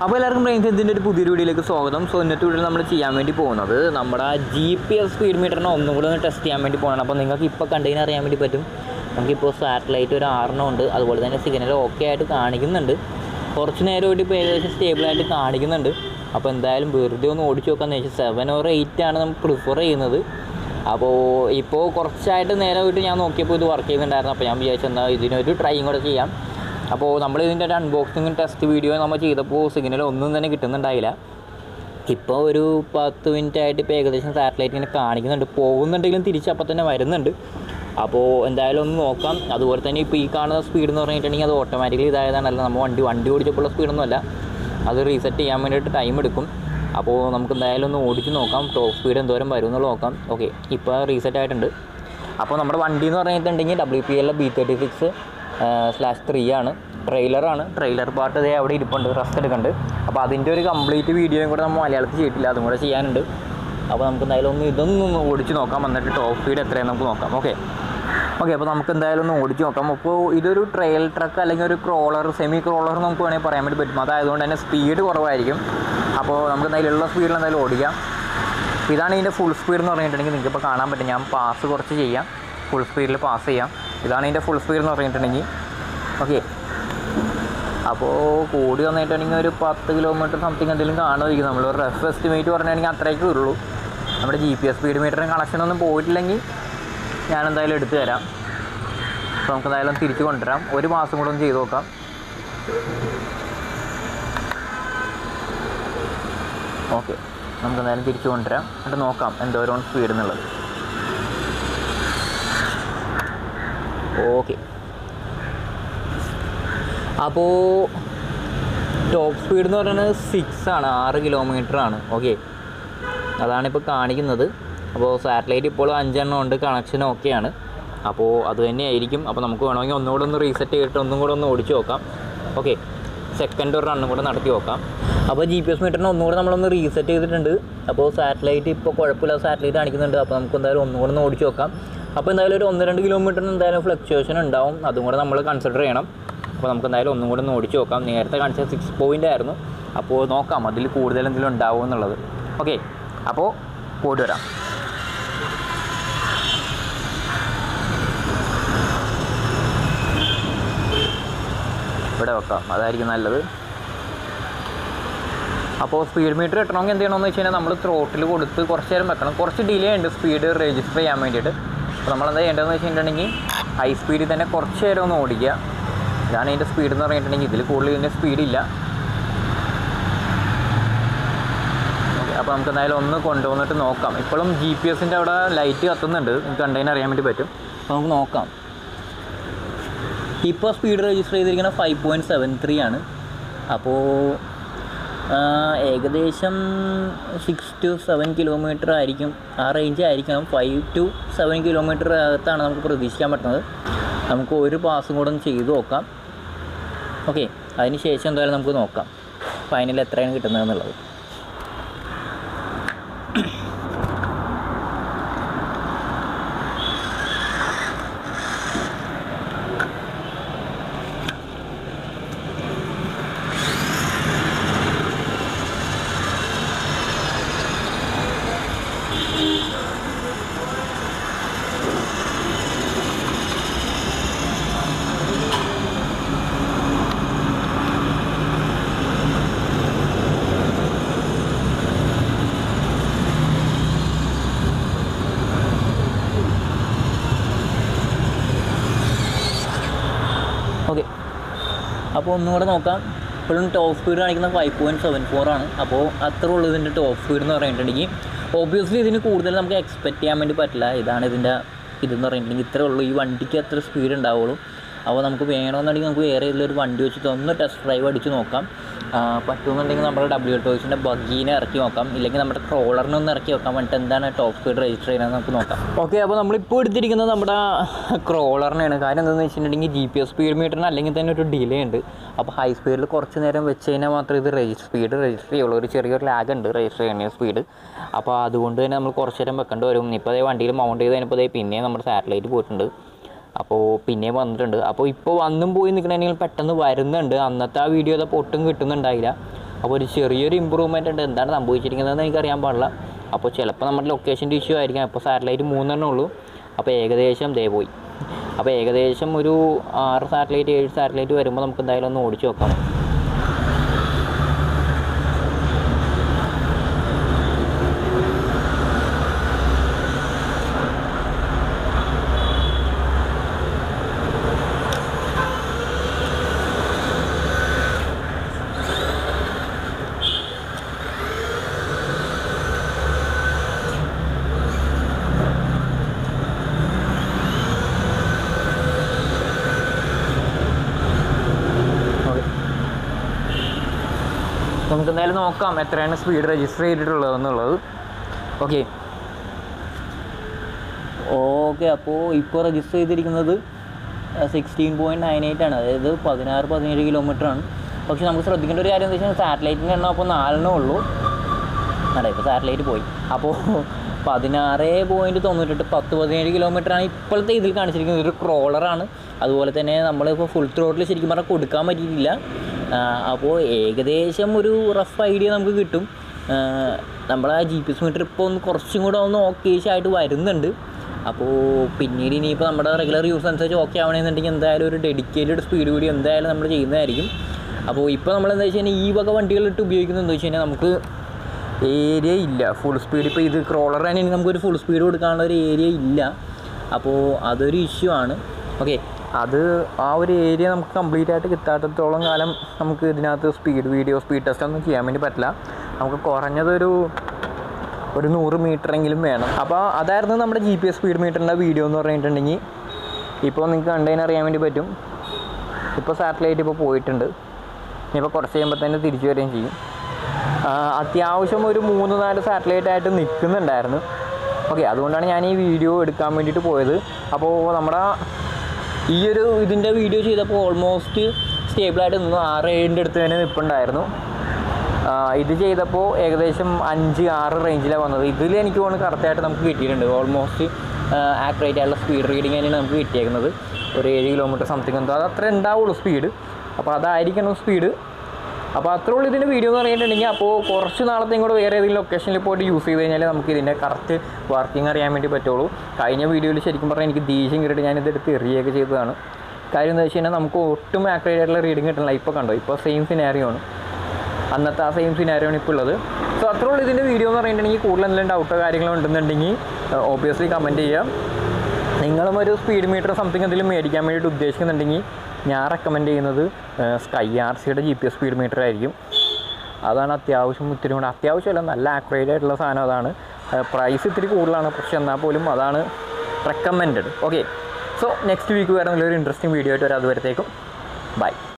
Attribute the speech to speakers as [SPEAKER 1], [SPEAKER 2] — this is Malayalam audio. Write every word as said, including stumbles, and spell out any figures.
[SPEAKER 1] അപ്പോൾ എല്ലാവർക്കും ബ്രെയിൻ സെൻസിൻ്റെ ഒരു പുതിയൊരു വീഡിയോയിലേക്ക് സ്വാഗതം. സോ ഇന്നത്തെ വീഡിയോയിൽ നമ്മൾ ചെയ്യാൻ വേണ്ടി പോകുന്നത് നമ്മുടെ ജി പി എസ് സ്പീഡ് മീറ്ററിനെ ഒന്നും കൂടെ ഒന്ന് ടെസ്റ്റ് ചെയ്യാൻ വേണ്ടി പോകുന്നത്. അപ്പോൾ നിങ്ങൾക്ക് ഇപ്പോൾ കണ്ടതിന് അറിയാൻ വേണ്ടി പറ്റും, നമുക്കിപ്പോൾ സാറ്റലൈറ്റ് ഒരു ആറെണ്ണം ഉണ്ട്, അതുപോലെ തന്നെ സിഗ്നൽ ഓക്കെ ആയിട്ട് കാണിക്കുന്നുണ്ട്. കുറച്ച് നേരമായിട്ട് ഇപ്പോൾ ഏകദേശം സ്റ്റേബിളായിട്ട് കാണിക്കുന്നുണ്ട്. അപ്പോൾ എന്തായാലും വെറുതെ ഒന്ന് ഓടിച്ച് നോക്കാമെന്ന് വെച്ചാൽ സെവൻ ഓർ എയ്റ്റ് ആണ് നമുക്ക് പ്രിഫർ ചെയ്യുന്നത്. അപ്പോൾ ഇപ്പോൾ കുറച്ചായിട്ട് നേരമായിട്ട് ഞാൻ നോക്കിയപ്പോൾ ഇത് വർക്ക് ചെയ്യുന്നുണ്ടായിരുന്നു. അപ്പോൾ ഞാൻ വിചാരിച്ചെന്നാൽ ഇതിനൊരു ട്രൈയും കൂടെ ചെയ്യാം. അപ്പോൾ നമ്മൾ ഇതിൻ്റെ ഒരു അൺബോക്സിങ് ടെസ്റ്റ് വീഡിയോ നമ്മൾ ചെയ്തപ്പോൾ സിഗ്നൽ ഒന്നും തന്നെ കിട്ടുന്നുണ്ടായില്ല. ഇപ്പോൾ ഒരു പത്ത് മിനിറ്റ് ആയിട്ട് ഇപ്പോൾ ഏകദേശം സാറ്റലൈറ്റ് ഇങ്ങനെ കാണിക്കുന്നുണ്ട്. പോകുന്നുണ്ടെങ്കിലും തിരിച്ചപ്പോൾ തന്നെ വരുന്നുണ്ട്. അപ്പോൾ എന്തായാലും ഒന്ന് നോക്കാം. അതുപോലെ തന്നെ ഇപ്പോൾ ഈ കാണുന്ന സ്പീഡ് എന്ന് പറഞ്ഞിട്ടുണ്ടെങ്കിൽ അത് ഓട്ടോമാറ്റിക്കലി ഇതായതാണല്ല, നമ്മൾ വണ്ടി വണ്ടി ഓടിച്ചപ്പോഴുള്ള സ്പീഡൊന്നുമല്ല, അത് റീസെറ്റ് ചെയ്യാൻ വേണ്ടിയിട്ട് ടൈം എടുക്കും. അപ്പോൾ നമുക്ക് എന്തായാലും ഒന്ന് ഓടിച്ച് നോക്കാം, ടോപ്പ് സ്പീഡ് എന്തോരം വരും എന്നുള്ളത് നോക്കാം. ഓക്കെ, ഇപ്പോൾ റീസെറ്റ് ആയിട്ടുണ്ട്. അപ്പോൾ നമ്മുടെ വണ്ടി എന്ന് പറഞ്ഞിട്ടുണ്ടെങ്കിൽ W P L B thirty six slash three ആണ്, ട്രെയിലറാണ്. ട്രെയിലർ പാർട്ട് ഇതേ അവിടെ ഇരിപ്പുണ്ട്, റെസ്റ്റ് എടുക്കുന്നുണ്ട്. അപ്പോൾ അതിൻ്റെ ഒരു കംപ്ലീറ്റ് വീഡിയോയും കൂടെ നമ്മൾ മലയാളത്തിൽ ചെയ്തിട്ടില്ല, അതും കൂടെ ചെയ്യാനുണ്ട്. അപ്പോൾ നമുക്ക് എന്തായാലും ഒന്ന് ഇതൊന്നും ഓടിച്ച് നോക്കാം, എന്നിട്ട് ടോപ്പ് സ്പീഡ് എത്രയാണ് നമുക്ക് നോക്കാം. ഓക്കെ ഓക്കെ അപ്പോൾ നമുക്ക് എന്തായാലും ഒന്ന് ഓടിച്ച് നോക്കാം. അപ്പോൾ ഇതൊരു ട്രെയിൽ ട്രക്ക് അല്ലെങ്കിൽ ഒരു ക്രോളർ, സെമി ക്രോളർ നമുക്ക് വേണമെങ്കിൽ പറയാൻ വേണ്ടി പറ്റും. അതായതുകൊണ്ട് തന്നെ സ്പീഡ് കുറവായിരിക്കും. അപ്പോൾ നമുക്ക് എന്തായാലും സ്പീഡിൽ എന്തായാലും ഓടിക്കാം. ഇതാണ് ഇതിൻ്റെ ഫുൾ സ്പീഡ് എന്ന് പറഞ്ഞിട്ടുണ്ടെങ്കിൽ നിങ്ങൾക്ക് ഇപ്പോൾ കാണാൻ പറ്റും. ഞാൻ പാസ് കുറച്ച് ചെയ്യാം, ഫുൾ സ്പീഡിൽ പാസ് ചെയ്യാം. ഇതാണ് ഇതിൻ്റെ ഫുൾ സ്പീഡ് എന്ന് പറഞ്ഞിട്ടുണ്ടെങ്കിൽ. ഓക്കെ, അപ്പോൾ കൂടി വന്നിട്ടുണ്ടെങ്കിൽ ഒരു പത്ത് കിലോമീറ്റർ സംതിങ് എന്തെങ്കിലും കാണുമായിരിക്കും. നമ്മൾ ഒരു റഫ് എസ്റ്റിമേറ്റ് പറഞ്ഞിട്ടുണ്ടെങ്കിൽ അത്രയൊക്കെ ഉള്ളൂ. നമ്മുടെ ജി പി എസ് സ്പീഡ് മീറ്ററിന് കണക്ഷനൊന്നും പോയിട്ടില്ലെങ്കിൽ ഞാൻ എന്തായാലും എടുത്തു തരാം. അപ്പോൾ നമുക്ക് എന്തായാലും തിരിച്ച് കൊണ്ടുവരാം. ഒരു മാസം കൂടെ ഒന്ന് ചെയ്ത് നോക്കാം. ഓക്കെ, നമുക്ക് എന്തായാലും തിരിച്ച് കൊണ്ടുവരാം, എന്നിട്ട് നോക്കാം എന്തോരം സ്പീഡ് എന്നുള്ളത്. ഓക്കെ, അപ്പോൾ ടോപ്പ് സ്പീഡ് എന്ന് പറയുന്നത് സിക്സ് ആണ്, ആറ് കിലോമീറ്റർ ആണ്. ഓക്കെ, അതാണിപ്പോൾ കാണിക്കുന്നത്. അപ്പോൾ സാറ്റലൈറ്റ് ഇപ്പോൾ അഞ്ചെണ്ണം ഉണ്ട്, കണക്ഷൻ ഓക്കെയാണ്. അപ്പോൾ അത് തന്നെയായിരിക്കും. അപ്പോൾ നമുക്ക് വേണമെങ്കിൽ ഒന്നുകൂടെ ഒന്ന് റീസെറ്റ് ചെയ്തിട്ട് ഒന്നും കൂടെ ഒന്ന് ഓടിച്ച് നോക്കാം. ഓക്കെ, സെക്കൻഡ് ഒരു റണ്ണും കൂടെ നടത്തി നോക്കാം. അപ്പോൾ ജി പി എസ് മീറ്ററിന് ഒന്നുകൂടെ നമ്മളൊന്ന് റീസെറ്റ് ചെയ്തിട്ടുണ്ട്. അപ്പോൾ സാറ്റലൈറ്റ് ഇപ്പോൾ കുഴപ്പമില്ല, സാറ്റലൈറ്റ് കാണിക്കുന്നുണ്ട്. അപ്പോൾ നമുക്ക് എന്തായാലും ഒന്നുകൂടെ ഒന്ന് ഓടിച്ച് നോക്കാം. അപ്പോൾ എന്തായാലും ഒരു ഒന്ന് രണ്ട് കിലോമീറ്ററിന് എന്തായാലും ഫ്ലക്ച്വേഷൻ ഉണ്ടാവും, അതും കൂടെ നമ്മൾ കൺസിഡർ ചെയ്യണം. അപ്പോൾ നമുക്ക് എന്തായാലും ഒന്നും കൂടെ ഒന്ന് ഓടിച്ച് നോക്കാം. നേരത്തെ കാണിച്ച സിക്സ് പോയിൻ്റ് ആയിരുന്നു. അപ്പോൾ നോക്കാം അതിൽ കൂടുതൽ എന്തെങ്കിലും ഉണ്ടാവും എന്നുള്ളത്. ഓക്കെ, അപ്പോൾ പോയിട്ട് വരാം. ഇവിടെ വെക്കാം, അതായിരിക്കും നല്ലത്. അപ്പോൾ സ്പീഡ് മീറ്റർ കിട്ടണമെങ്കിൽ എന്ത് ചെയ്യണമെന്ന് വെച്ച് കഴിഞ്ഞാൽ നമ്മൾ ത്രോട്ടിൽ കൊടുത്ത് കുറച്ച് നേരം വെക്കണം. കുറച്ച് ഡിലേ ഉണ്ട് സ്പീഡ് രജിസ്റ്റർ ചെയ്യാൻ വേണ്ടിയിട്ട്. അപ്പോൾ നമ്മളെന്താ ചെയ്യേണ്ടതെന്ന് വെച്ചിട്ടുണ്ടെങ്കിൽ ഹൈ സ്പീഡിൽ തന്നെ കുറച്ച് നേരം ഒന്ന് ഓടിക്കുക. ഇതാണ് ഇതിൻ്റെ സ്പീഡ് എന്ന് പറഞ്ഞിട്ടുണ്ടെങ്കിൽ. ഇതിൽ കൂടുതൽ ഇതിൻ്റെ സ്പീഡില്ല. ഓക്കെ, അപ്പോൾ നമുക്ക് എന്തായാലും ഒന്ന് കൊണ്ടുവന്നിട്ട് നോക്കാം. ഇപ്പോഴും ജി പി എസിൻ്റെ അവിടെ ലൈറ്റ് കത്തുന്നുണ്ട്, നിങ്ങൾക്ക് കണ്ടതിന് അറിയാൻ വേണ്ടി പറ്റും. അപ്പോൾ നമുക്ക് നോക്കാം. ഇപ്പോൾ സ്പീഡ് രജിസ്റ്റർ ചെയ്തിരിക്കുന്നത് ഫൈവ് പോയിൻറ്റ് സെവൻ ത്രീ ആണ്. അപ്പോൾ ഏകദേശം സിക്സ് ടു സെവൻ കിലോമീറ്റർ ആയിരിക്കും, ആ റേഞ്ച് ആയിരിക്കണം. ഫൈവ് ടു സെവൻ കിലോമീറ്റർ അകത്താണ് നമുക്ക് പ്രതീക്ഷിക്കാൻ പറ്റുന്നത്. നമുക്ക് ഒരു പാസും കൂടെ ഒന്ന് ചെയ്ത് നോക്കാം. ഓക്കെ, അതിന് ശേഷം എന്തായാലും നമുക്ക് നോക്കാം ഫൈനൽ എത്രയാണ് കിട്ടുന്നതെന്നുള്ളത്. ഓക്കെ, അപ്പോൾ ഒന്നുകൂടെ നോക്കാം. ഇപ്പോഴും ടോപ്പ് സ്പീഡ് കാണിക്കുന്ന ഫൈവ് പോയിൻറ്റ് സെവൻ ഫോർ ആണ്. അപ്പോൾ അത്ര ഉള്ളൂ ഇതിൻ്റെ ടോപ്പ് സ്പീഡ് എന്ന് പറഞ്ഞിട്ടുണ്ടെങ്കിൽ. ഓബ്വിയസ്ലി ഇതിന് കൂടുതൽ നമുക്ക് എക്സ്പെക്റ്റ് ചെയ്യാൻ വേണ്ടി പറ്റില്ല. ഇതാണ് ഇതിൻ്റെ ഇതെന്ന് പറഞ്ഞിട്ടുണ്ടെങ്കിൽ ഇത്രേ ഉള്ളൂ. ഈ വണ്ടിക്ക് അത്ര സ്പീഡ് ഉണ്ടാവുള്ളൂ. അപ്പോൾ നമുക്ക് വേണമെന്നുണ്ടെങ്കിൽ നമുക്ക് വേറെ ഇതിലൊരു വണ്ടി വെച്ചിട്ട് ഒന്ന് ടെസ്റ്റ് ഡ്രൈവ് അടിച്ച് നോക്കാം. പറ്റുമെന്നുണ്ടെങ്കിൽ നമ്മുടെ ഡബ്ല്യു ടോയ്സിൻ്റെ ബഗ്ഗീനെ ഇറക്കി നോക്കാം, ഇല്ലെങ്കിൽ നമ്മുടെ ട്രോളറിനെ ഒന്ന് ഇറക്കി നോക്കാം. എന്നിട്ട് എന്താണ് ടോപ്പ് സ്പീഡ് രജിസ്റ്റർ ചെയ്യുന്നത് നമുക്ക് നോക്കാം. ഓക്കെ, അപ്പോൾ നമ്മളിപ്പോൾ എടുത്തിരിക്കുന്നത് നമ്മുടെ ക്രോളറിനെയാണ്. കാര്യം എന്താണെന്ന് വെച്ചിട്ടുണ്ടെങ്കിൽ ജി പി എസ് സ്പീഡ് മീറ്ററിന് അല്ലെങ്കിൽ തന്നെ ഒരു ഡിലേ ഉണ്ട്. അപ്പോൾ ഹൈ സ്പീഡിൽ കുറച്ച് നേരം വെച്ച് കഴിഞ്ഞാൽ മാത്രമേ ഇത് രജിസ്റ്റർ സ്പീഡ് രജിസ്റ്റർ ചെയ്യുള്ളൂ. ഒരു ചെറിയൊരു ലാഗ് ഉണ്ട് രജിസ്റ്റർ ചെയ്യുന്ന സ്പീഡ്. അപ്പോൾ അതുകൊണ്ട് തന്നെ നമ്മൾ കുറച്ച് നേരം വെക്കേണ്ടി വരും. ഇപ്പോൾ അതേ വണ്ടിയിൽ മൗണ്ട് ചെയ്ത് കഴിഞ്ഞപ്പോൾ പിന്നെ നമ്മുടെ സാറ്റലൈറ്റ് പോയിട്ടുണ്ട്. അപ്പോൾ പിന്നെയും വന്നിട്ടുണ്ട്. അപ്പോൾ ഇപ്പോൾ വന്നും പോയി നിൽക്കണമെങ്കിൽ പെട്ടെന്ന് വരുന്നുണ്ട്. അന്നത്തെ ആ വീഡിയോ അത് പൊട്ടും കിട്ടുന്നുണ്ടായില്ല. അപ്പോൾ ഒരു ചെറിയൊരു ഇമ്പ്രൂവ്മെൻ്റ് ഉണ്ട്. എന്താണ് സംഭവിച്ചിരിക്കുന്നതെന്ന് എനിക്കറിയാൻ പാടില്ല. അപ്പോൾ ചിലപ്പോൾ നമ്മുടെ ലൊക്കേഷൻ്റെ ഇഷ്യൂ ആയിരിക്കാം. ഇപ്പോൾ സാറ്റലൈറ്റ് മൂന്നെണ്ണം ഉള്ളൂ. അപ്പോൾ ഏകദേശം ദേ പോയി. അപ്പോൾ ഏകദേശം ഒരു ആറ് സാറ്റലൈറ്റ് ഏഴ് സാറ്റലൈറ്റ് വരുമ്പോൾ നമുക്ക് എന്തായാലും ഒന്ന് ഓടിച്ച് നോക്കാം. നമുക്ക് എന്തായാലും നോക്കാം എത്രയാണ് സ്പീഡ് രജിസ്റ്റർ ചെയ്തിട്ടുള്ളതെന്നുള്ളത്. ഓക്കെ ഓക്കെ അപ്പോൾ ഇപ്പോൾ രജിസ്റ്റർ ചെയ്തിരിക്കുന്നത് സിക്സ്റ്റീൻ പോയിൻറ്റ് നയൻ എയ്റ്റ് ആണ്. അതായത് പതിനാറ് പതിനേഴ് കിലോമീറ്റർ ആണ്. പക്ഷേ നമുക്ക് ശ്രദ്ധിക്കേണ്ട ഒരു കാര്യം എന്താ വെച്ചാൽ സാറ്റലൈറ്റിൻ്റെ എണ്ണം അപ്പോൾ നാലെണ്ണേ ഉള്ളൂ. അതെ, ഇപ്പോൾ സാറ്റലൈറ്റ് പോയി. അപ്പോൾ പതിനാറ് പോയിൻറ്റ് തൊണ്ണൂറ്റെട്ട് പത്ത് പതിനേഴ് കിലോമീറ്ററാണ് ഇപ്പോഴത്തെ ഇതിൽ കാണിച്ചിരിക്കുന്നത്. ഒരു ക്രോളറാണ്. അതുപോലെ തന്നെ നമ്മളിപ്പോൾ ഫുൾ ത്രോട്ടിൽ ശരിക്കും പറഞ്ഞാൽ കൊടുക്കാൻ പറ്റിയിട്ടില്ല. അപ്പോൾ ഏകദേശം ഒരു റഫ് ഐഡിയ നമുക്ക് കിട്ടും. നമ്മളെ ജി പി എസ് മീറ്റർ ഇപ്പോൾ ഒന്ന് കുറച്ചും കൂടെ ഒന്ന് ഓക്കേഷ് ആയിട്ട് വരുന്നുണ്ട്. അപ്പോൾ പിന്നീട് ഇനിയിപ്പോൾ നമ്മുടെ റെഗുലർ യൂസ് അനുസരിച്ച് ഓക്കെ ആവണമെന്നുണ്ടെങ്കിൽ എന്തായാലും ഒരു ഡെഡിക്കേറ്റഡ് സ്പീഡ് വീഡിയോ എന്തായാലും നമ്മൾ ചെയ്യുന്നതായിരിക്കും. അപ്പോൾ ഇപ്പോൾ നമ്മളെന്താ വെച്ച് കഴിഞ്ഞാൽ ഈ വക വണ്ടികളിട്ട് ഉപയോഗിക്കുന്നത് എന്താ വെച്ച് കഴിഞ്ഞാൽ നമുക്ക് ഏരിയ ഇല്ല ഫുൾ സ്പീഡ്. ഇപ്പോൾ ഇത് ക്രോളർ തന്നെ നമുക്കൊരു ഫുൾ സ്പീഡ് കൊടുക്കാനുള്ള ഒരു ഏരിയ ഇല്ല. അപ്പോൾ അതൊരു ഇഷ്യൂ ആണ്. ഓക്കെ, അത് ആ ഒരു ഏരിയ നമുക്ക് കംപ്ലീറ്റ് ആയിട്ട് കിട്ടാത്തത്തോളം കാലം നമുക്ക് ഇതിനകത്ത് സ്പീഡ് വീഡിയോ സ്പീഡ് ടെസ്റ്റ് ഒന്നും ചെയ്യാൻ വേണ്ടി പറ്റില്ല. നമുക്ക് കുറഞ്ഞതൊരു ഒരു നൂറ് മീറ്ററെങ്കിലും വേണം. അപ്പോൾ അതായിരുന്നു നമ്മുടെ ജി പി എസ് സ്പീഡ് മീറ്ററിൻ്റെ വീഡിയോ എന്ന് പറഞ്ഞിട്ടുണ്ടെങ്കിൽ. ഇപ്പോൾ നിങ്ങൾക്ക് കണ്ടതിന് അറിയാൻ വേണ്ടി പറ്റും. ഇപ്പോൾ സാറ്റലൈറ്റ് ഇപ്പോൾ പോയിട്ടുണ്ട്. ഇനിയിപ്പോൾ കുറച്ച് കഴിയുമ്പോൾ തന്നെ തിരിച്ചു വരികയും ചെയ്യും. അത്യാവശ്യം ഒരു മൂന്ന് നാല് സാറ്റലൈറ്റായിട്ട് നിൽക്കുന്നുണ്ടായിരുന്നു. ഓക്കെ, അതുകൊണ്ടാണ് ഞാൻ ഈ വീഡിയോ എടുക്കാൻ വേണ്ടിയിട്ട് പോയത്. അപ്പോൾ നമ്മുടെ ഈ ഒരു ഇതിൻ്റെ വീഡിയോ ചെയ്തപ്പോൾ ഓൾമോസ്റ്റ് സ്റ്റേബിളായിട്ട് നിന്നു. ആറ് ഏഴിൻ്റെ അടുത്ത് തന്നെ നിൽപ്പുണ്ടായിരുന്നു. ഇത് ചെയ്തപ്പോൾ ഏകദേശം അഞ്ച് ആറ് റേഞ്ചിലാണ് വന്നത്. ഇതിൽ എനിക്ക് തോന്നുന്നു കറക്റ്റായിട്ട് നമുക്ക് കിട്ടിയിട്ടുണ്ട്. ഓൾമോസ്റ്റ് ആക്യുറേറ്റ് ആയിട്ടുള്ള സ്പീഡ് റീഡിങ് തന്നെയാണ് നമുക്ക് കിട്ടിയേക്കുന്നത്. ഒരു ഏഴ് കിലോമീറ്റർ സംതിങ് എന്തോ അത് അത്ര ഉണ്ടാവുള്ളൂ സ്പീഡ്. അപ്പോൾ അതായിരിക്കണം സ്പീഡ്. അപ്പോൾ അത്രേ ഉള്ളൂ ഇതിൻ്റെ വീഡിയോ എന്ന് പറഞ്ഞിട്ടുണ്ടെങ്കിൽ. അപ്പോൾ കുറച്ച് നാളത്തെയും കൂടെ വേറെ ഏതെങ്കിലും ലൊക്കേഷനിൽ പോയിട്ട് യൂസ് ചെയ്ത് കഴിഞ്ഞാൽ നമുക്ക് ഇതിൻ്റെ കറക്റ്റ് വർക്കിംഗ് അറിയാൻ വേണ്ടി പറ്റുള്ളൂ. കഴിഞ്ഞ വീഡിയോയിൽ ശരിക്കും പറഞ്ഞാൽ എനിക്ക് ദേഷ്യം കയറിയിട്ട് ഞാനിതെടുത്ത് എറിയൊക്കെ ചെയ്തതാണ്. കാര്യം എന്താ വെച്ച് കഴിഞ്ഞാൽ നമുക്ക് ഒട്ടും ആക്യുറേറ്റ് ആയിട്ടുള്ള റീഡിങ് കിട്ടണില്ല. ഇപ്പോൾ കണ്ടോ, ഇപ്പോൾ സെയിം സിനാരിയോ ആണ്. അന്നത്തെ ആ സെയിം സിനാരിയോ ആണ് ഇപ്പോൾ ഉള്ളത്. സോ അത്രേ ഉള്ളൂ ഇതിൻ്റെ വീഡിയോ എന്ന് പറഞ്ഞിട്ടുണ്ടെങ്കിൽ. കൂടുതൽ എന്തെങ്കിലും ഡൗട്ടോ കാര്യങ്ങളോ ഉണ്ടെന്നുണ്ടെങ്കിൽ ഓബിയസ്ലി കമൻറ്റ് ചെയ്യാം. നിങ്ങളും ഒരു സ്പീഡ് മീറ്റർ സംതിങ് എന്തെങ്കിലും മേടിക്കാൻ വേണ്ടിയിട്ട് ഉദ്ദേശിക്കുന്നുണ്ടെങ്കിൽ ഞാൻ റെക്കമെൻഡ് ചെയ്യുന്നത് സ്കൈ ആർ സിയുടെ G P S speed meter ആയിരിക്കും. അതാണ് അത്യാവശ്യം ഇത്തിരി കൂടെ അത്യാവശ്യമല്ല നല്ല ആക്യുറേറ്റ് ആയിട്ടുള്ള സാധനം അതാണ്. പ്രൈസ് ഇത്തിരി കൂടുതലാണ്, പക്ഷെ എന്നാൽ പോലും അതാണ് റെക്കമെൻഡഡ്. ഓക്കെ, സോ നെക്സ്റ്റ് വീക്ക് വേറെ നല്ലൊരു ഇൻട്രസ്റ്റിംഗ് വീഡിയോ ആയിട്ട് വരാം. അതുവരത്തേക്കും ബൈ.